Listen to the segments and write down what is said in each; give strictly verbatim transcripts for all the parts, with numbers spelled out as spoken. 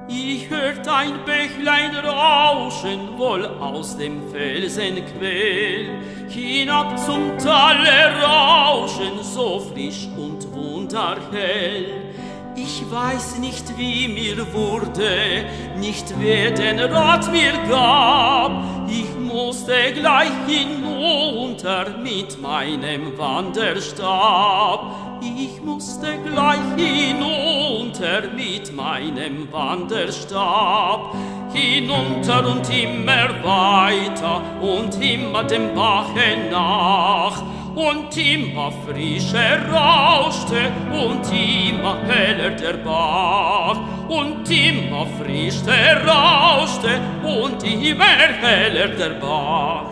Ich hört ein Bächlein rauschen, wohl aus dem Felsenquell, hinab zum Tale rauschen, so frisch und wunderhell. Ich weiß nicht, wie mir wurde, nicht wer den Rat mir gab, ich musste gleich hinunter mit meinem Wanderstab. Ich musste gleich hinunter mit meinem Wanderstab, hinunter und immer weiter und immer dem Bache nach. Und immer frischer rauschte und immer heller der Bach. Und immer frischer rauschte und immer heller der Bach.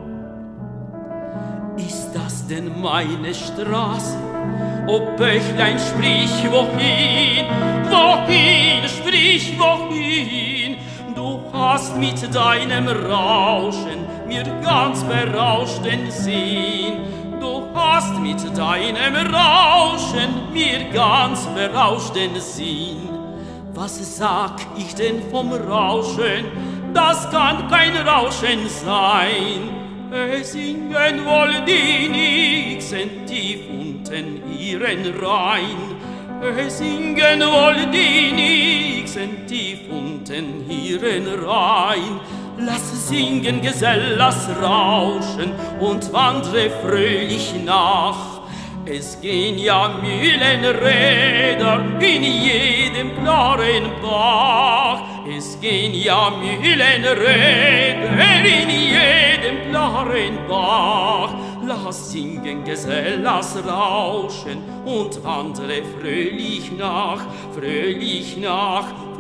Ist das denn meine Straße? O Bächlein, sprich wohin, wohin, sprich wohin. Du hast mit deinem Rauschen mir ganz berauscht den Sinn. Du hast mit deinem Rauschen mir ganz berauscht den Sinn. Was sag ich denn vom Rauschen? Das kann kein Rauschen sein. Es singen wohl die Nixen tief unten ihren Rhein. Es singen wohl die Nixen tief unten ihren Rhein. Lass singen, Gesell, lass rauschen und wandre fröhlich nach. Es gehen ja Mühlenräder in jedem klaren Bach. Es gehen ja Mühlenräder in jedem klaren Bach. Lass singen, Gesell, lass rauschen und wandre fröhlich nach, fröhlich nach,